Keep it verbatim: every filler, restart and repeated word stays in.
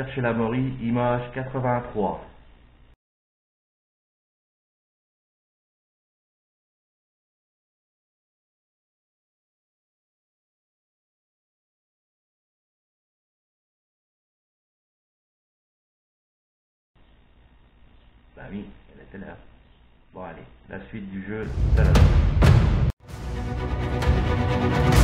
chez la Maury, image quatre-vingt-trois. Bah oui, elle était là. Bon allez, la suite du jeu, tout à l'heure.